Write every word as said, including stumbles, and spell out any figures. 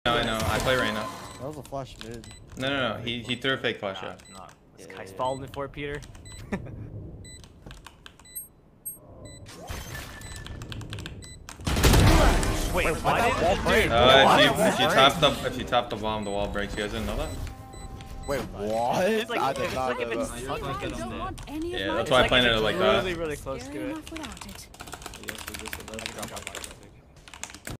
No, I know. I play Reyna. That was a flash mid. No, no, no. He he threw a fake flash Nah, out. nah. This Yeah. guy's followed before Peter. Wait, why did break? Uh, if you if you top the if you top the bomb, the wall breaks. You guys didn't know that? Wait, what? It's like, I did it's not like if know it's that. stuck I against don't it. want any Yeah, of my that's why I It's played like it it's like really, that. really close Scary to it. enough without it. Yes, we just